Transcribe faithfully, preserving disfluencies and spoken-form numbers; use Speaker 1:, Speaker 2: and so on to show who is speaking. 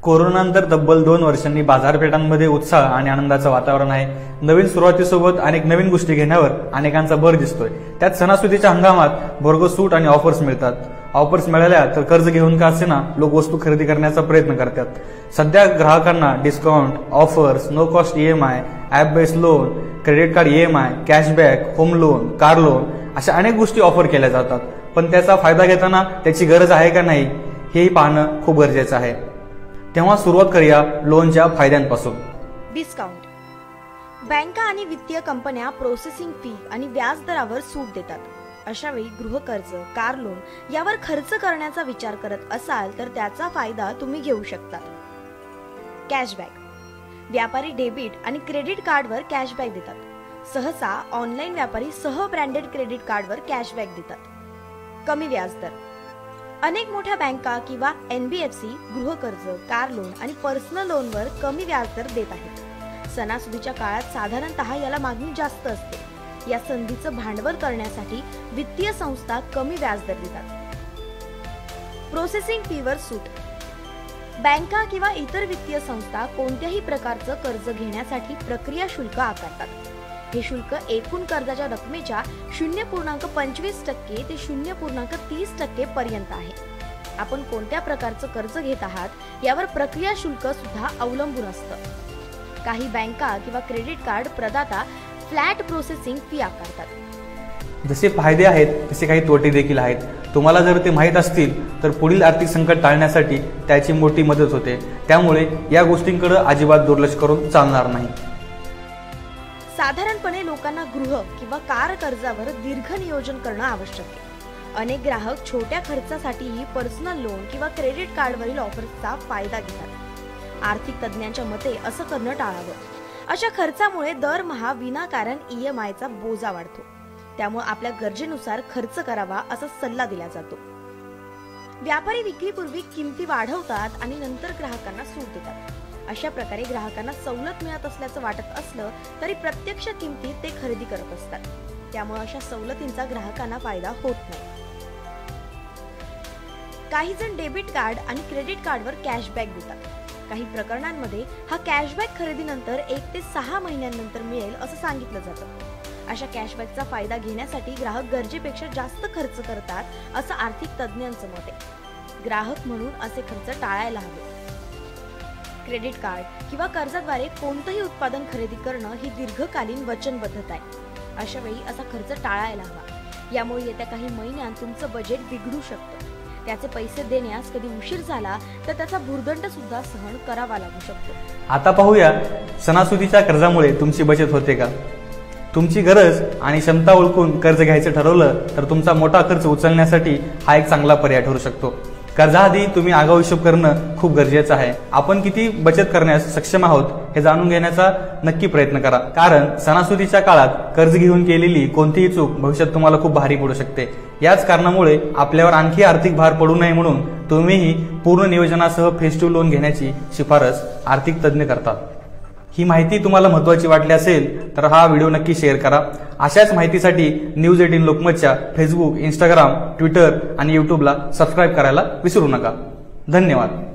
Speaker 1: कोरोनानंतर तब्बल दोन वर्षांनी बाजारपेठांमध्ये उत्साह आणि आनंदाचं वातावरण आहे। नवीन सुरुवातीसोबत अनेक नवीन गोष्टी घेण्यावर अनेकांचा भर दिसतोय। त्यात सणासुदीच्या हंगामात भरघोस सूट आणि ऑफर्स मिळतात। ऑफर्स मिळाल्या तर कर्ज घेऊन का असेना लोक वस्तू खरेदी करण्याचा प्रयत्न करतात। सध्या ग्राहकांना discount, offers, no cost EMI, app based loan, credit card EMI, cashback, home loan, car loan अशा अनेक गोष्टी ऑफर केल्या जातात। पण त्याचा फायदा घेताना त्याची गरज आहे का नाही हेही पाहणं खूप गरजेचं आहे। तेव्हा सुरुवात करूया लोनच्या फायद्यांपासून।
Speaker 2: डिस्काउंट। बँका आणि वित्तीय कंपन्या प्रोसेसिंग फी आणि व्याज दरावर सूट देतात। अशा वेळी गृहकर्ज, कार लोन यावर खर्च करण्याचा विचार करत असाल तर त्याचा फायदा तुम्ही घेऊ शकता। कॅशबॅक। व्यापारी डेबिट आणि क्रेडिट कार्डवर कॅशबॅक देतात। सहसा ऑनलाईन व्यापारी सह ब्रँडेड क्रेडिट कार्डवर कॅशबॅक देतात। कमी व्याजदर। अनेक मोठ्या बँका किंवा एनबीएफसी गृहकर्ज, कार लोन आणि पर्सनल लोनवर कमी व्याजदर देत आहेत। सणासुदीच्या काळात साधारणतः याला मागणी जास्त असते। या संधीचं भांडवल करण्यासाठी वित्तीय संस्था कमी व्याजदर देतात। प्रोसेसिंग फीवर सूट। बँका किंवा इतर वित्तीय संस्था कोणत्याही प्रकारचं कर्ज घेण्यासाठी प्रक्रिया शुल्क आकारतात। हे शुल्क एकूण कर्जाच्या रकमेच्या शून्य पूर्णांक पंचवीस टक्के ते शून्य पूर्णांक तीस टक्के पर्यंत आहे। आपण कोणत्या प्रकारचं कर्ज घेत आहात यावर प्रक्रिया शुल्क सुद्धा अवलंबून असतं। काही बँका किंवा क्रेडिट कार्ड प्रदाता फ्लॅट प्रोसेसिंग फी आकारतात।
Speaker 1: जसे फायदे आहेत तसे काही तोटे देखील आहेत। तुम्हाला जर ते माहीत असतील तर पुढील आर्थिक संकट टाळण्यासाठी त्याची मोठी मदत होते। त्यामुळे या गोष्टींकडे अजिबात दुर्लक्ष करून चालणार नाही।
Speaker 2: साधारणपणे लोकांना गृह किंवा कार कर्जावर दीर्घ नियोजन करणं आवश्यक आहे। अनेक ग्राहक छोट्या खर्चासाठीही पर्सनल लोन किंवा क्रेडिट कार्डवरील ऑफर्सचा फायदा घेतात। आर्थिक तज्ञांच्या मते असं करणं टाळावं। अशा खर्चामुळे दरमहा विनाकारण ईएमआयचा बोजा वाढतो। त्यामुळे आपल्या गरजेनुसार खर्च करावा असा सल्ला दिला जातो। व्यापारी विक्रीपूर्वी किमती वाढवतात आणि नंतर ग्राहकांना सूट देतात। अशा प्रकारे ग्राहकांना सवलत मिळत असल्याचं वाटत असलं तरी प्रत्यक्ष किमतीत ते खरेदी करत असतात। त्यामुळे अशा सवलतींचा ग्राहकांना फायदा होत नाही। काही जण डेबिट कार्ड आणि क्रेडिट कार्डवर कॅशबॅक देतात। काही प्रकरणांमध्ये हा कॅशबॅक खरेदीनंतर एक ते सहा महिन्यांनंतर मिळेल असं सांगितलं जातं। अशा कॅशबॅकचा फायदा घेण्यासाठी ग्राहक गरजेपेक्षा जास्त खर्च करतात असं आर्थिक तज्ञांचं मत आहे। ग्राहक म्हणून असे खर्च टाळायला हवे। क्रेडिट कार्ड किंवा कर्जाद्वारे कोणतंही उत्पादन खरेदी करणं ही दीर्घकालीन वचनबद्धता आहे। अशा वेळी असा खर्च टाळायला हवा। यामुळे येत्या काही महिन्यांत तुमचं बजेट बिघडू शकतं। त्याचे पैसे देण्यास कधी उशीर झाला तर त्याचा भुर्दंड सुद्धा सहन करावा लागू शकतो।
Speaker 1: आता पाहूया सणासुदीच्या कर्जामुळे तुमची बचत होते का। तुमची गरज आणि क्षमता ओळखून कर्ज घ्यायचं ठरवलं तर तुमचा मोठा खर्च उचलण्यासाठी हा एक चांगला पर्याय ठरू शकतो। कर्जाआधी तुम्ही आगाऊ हिशोब करणं खूप गरजेचं आहे। आपण किती बचत करण्यास सक्षम आहोत हे जाणून घेण्याचा नक्की प्रयत्न करा, कारण सणासुदीच्या काळात कर्ज घेऊन केलेली कोणतीही चूक भविष्यात तुम्हाला खूप भारी पडू शकते। याच कारणामुळे आपल्यावर आणखी आर्थिक भार पडू नये म्हणून तुम्हीही पूर्ण नियोजनासह फेस्टिव्ह लोन घेण्याची शिफारस आर्थिक तज्ज्ञ करतात। ही माहिती तुम्हाला महत्त्वाची वाटली असेल तर हा व्हिडिओ नक्की शेअर करा। अशाच माहितीसाठी न्यूज एटीन लोकमतच्या फेसबुक, इंस्टाग्राम, ट्विटर आणि यूट्यूबला सबस्क्राईब करायला विसरू नका। धन्यवाद।